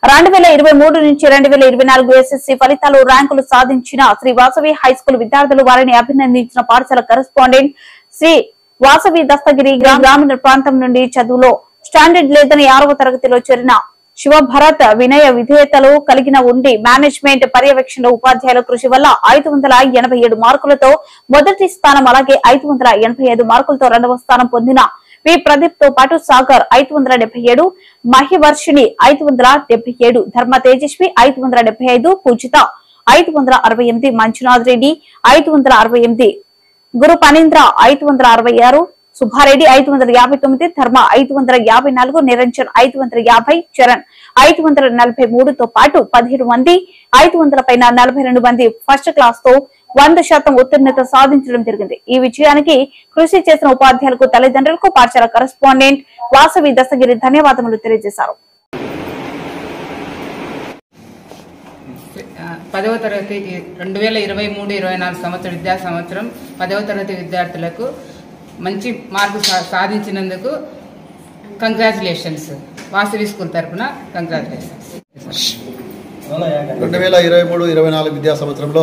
2023 నుంచి 2024 ఎస్ఎస్సీ ఫలితాలు ర్యాంకులు సాధించిన శ్రీ వాసవి హైస్కూల్ విద్యార్థులు వారిని అభినందించిన పాఠశాల కరెస్పాండెంట్ శ్రీ వాసవి దస్తగిరి గ్రామీణ ప్రాంతం నుండి చదువులో స్టాండర్డ్ లేదని 6వ తరగతిలో చేరిన శివభరత్ వినయ విధేయతలు కలిగిన ఉండి మేనేజ్మెంట్ పర్యవేక్షణ ఉపాధ్యాయుల కృషి వల్ల 587 మార్కులతో మొదటి స్థానం, అలాగే 585 మార్కులతో రెండవ స్థానం పొందిన వి ప్రదీప్ తో పాటు సాగర్ 577, మహివర్షిణి 577, ధర్మ తేజస్వి 575, పూజిత 568, మంజునాథ్ రెడ్డి 568, గురు పనీంద్ర 566, సుబ్బారెడ్డి 559, ధర్మ 554, నిరంజన్ 550, చరణ్ 543 తో పాటు 17 మంది 500 పైన 42 మంది ఫస్ట్ క్లాస్ తో 100% ఉత్తీర్ణత సాధించడం జరిగింది. ఈ విజయానికి కృషి చేసిన ఉపాధ్యాయులకు, తల్లిదండ్రులకు పాఠశాల కరెస్పాండెంట్ వాసవి దస్తగిరి ధన్యవాదములు తెలియజేశారు. 10వ తరగతి 2023-24 సంవత్సరం విద్యా సంవత్సరం 10వ తరగతి విద్యార్థులకు మంచి మార్కు సాధించినందుకు కంగ్రాచులేషన్స్. వాసవి స్కూల్ తరఫున కంగ్రాచులేషన్స్. 2023-24 విద్యా సంవత్సరంలో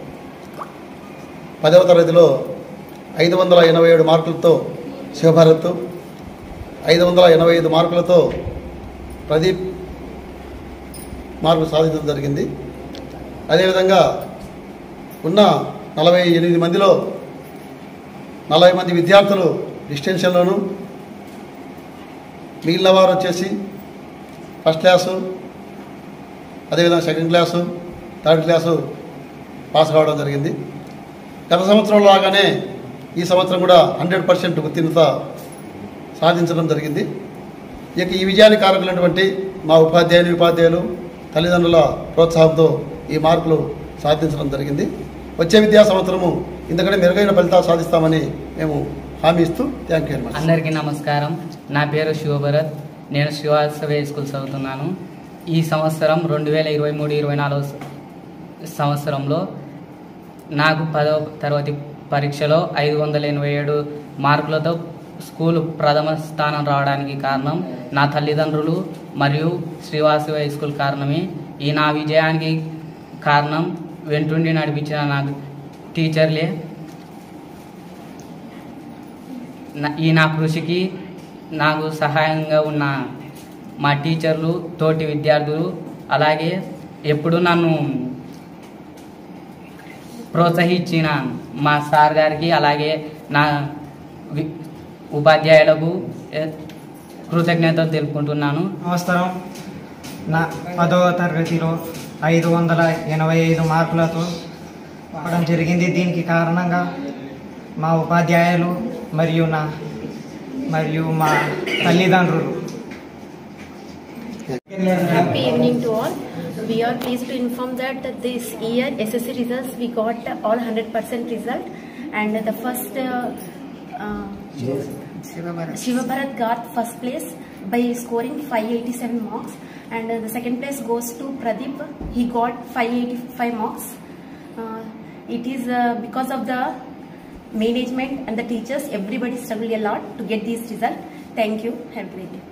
10వ తరగతిలో 587 మార్కులతో శివభరత్, 585 మార్కులతో ప్రదీప్ మార్కులు సాధించడం జరిగింది. అదేవిధంగా ఉన్న 48 మందిలో 40 మంది విద్యార్థులు డిస్టెన్షన్లోను, మిగిలిన వారు వచ్చేసి ఫస్ట్ క్లాసు, అదేవిధంగా second class, third class pass కావడం జరిగింది. గత సంవత్సరం లాగానే ఈ సంవత్సరం కూడా 100% ఉత్తీర్ణత సాధించడం జరిగింది. ఇక ఈ విజయానికి కారకులైనటువంటి మా ఉపాధ్యాయులు తల్లిదండ్రుల ప్రోత్సాహంతో ఈ మార్కులు సాధించడం జరిగింది. వచ్చే విద్యా సంవత్సరము ఇంతకంటే మెరుగైన ఫలితాలు సాధిస్తామని మేము హామీ ఇస్తూ థ్యాంక్ యూ వెరీ మచ్. అందరికీ నమస్కారం. నా పేరు శివభరత్. నేను శ్రీవాసవి స్కూల్ చదువుతున్నాను. ఈ సంవత్సరం 2023-24 సంవత్సరంలో నాకు 10వ తరగతి పరీక్షలో 587 మార్కులతో స్కూల్ ప్రథమ స్థానం రావడానికి కారణం నా తల్లిదండ్రులు మరియు శ్రీవాసవి హై స్కూల్ కారణమే. ఈ నా విజయానికి కారణం వెంటుండి నడిపించిన నాకు టీచర్లే. ఈ నా కృషికి నాకు సహాయంగా ఉన్న మా టీచర్లు, తోటి విద్యార్థులు, అలాగే ఎప్పుడు నన్ను ప్రోత్సహించిన మా సార్ గారికి, అలాగే నా ఉపాధ్యాయులకు కృతజ్ఞతలు తెలుపుకుంటున్నాను. నమస్కారం. నా 10వ తరగతిలో 585 మార్కులతో రావడం జరిగింది. దీనికి కారణంగా మా ఉపాధ్యాయులు మరియు మా తల్లిదండ్రులు. Happy evening to all. We are pleased to inform that this year SSC results we got all 100% result, and the first Shivabharat got first place by scoring 587 marks, and the second place goes to Pradeep. He got 585 marks. It is because of the management and the teachers. Everybody struggled a lot to get this result. Thank you. Have a great day.